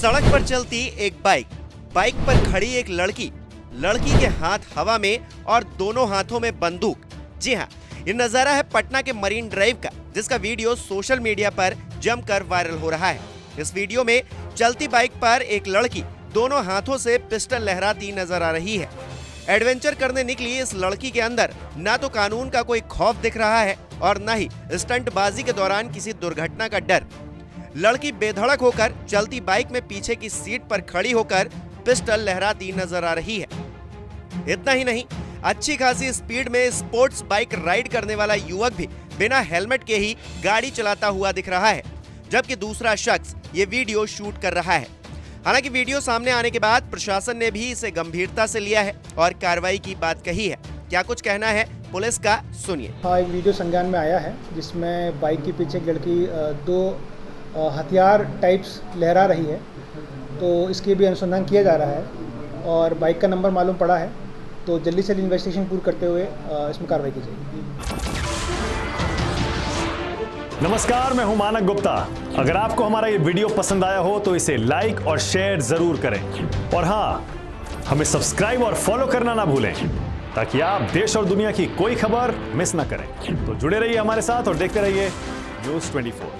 सड़क पर चलती एक बाइक, बाइक पर खड़ी एक लड़की, लड़की के हाथ हवा में और दोनों हाथों में बंदूक। जी हाँ, ये नजारा है पटना के मरीन ड्राइव का, जिसका वीडियो सोशल मीडिया पर जमकर वायरल हो रहा है। इस वीडियो में चलती बाइक पर एक लड़की दोनों हाथों से पिस्टल लहराती नजर आ रही है। एडवेंचर करने निकली इस लड़की के अंदर ना तो कानून का कोई खौफ दिख रहा है और न ही स्टंटबाजी के दौरान किसी दुर्घटना का डर। लड़की बेधड़क होकर चलती बाइक में पीछे की सीट पर खड़ी होकर पिस्टल लहराती नजर आ रही है। इतना ही नहीं, अच्छी खासी स्पीड में स्पोर्ट्स बाइक राइड करने वाला युवक भी बिना हेलमेट के ही गाड़ी चलाता हुआ दिख रहा है, जबकि दूसरा शख्स ये वीडियो शूट कर रहा है। हालांकि वीडियो सामने आने के बाद प्रशासन ने भी इसे गंभीरता से लिया है और कार्रवाई की बात कही है। क्या कुछ कहना है पुलिस का, सुनिए। हाँ, एक वीडियो संज्ञान में आया है जिसमें बाइक के पीछे एक लड़की दो हथियार टाइप्स लहरा रही है, तो इसके भी अनुसंधान किया जा रहा है और बाइक का नंबर मालूम पड़ा है, तो जल्दी से इन्वेस्टिगेशन पूरी करते हुए इसमें कार्रवाई की जाएगी। नमस्कार, मैं हूं मानक गुप्ता। अगर आपको हमारा ये वीडियो पसंद आया हो तो इसे लाइक और शेयर जरूर करें और हाँ, हमें सब्सक्राइब और फॉलो करना ना भूलें ताकि आप देश और दुनिया की कोई खबर मिस ना करें। तो जुड़े रहिए हमारे साथ और देखते रहिए न्यूज़ 24।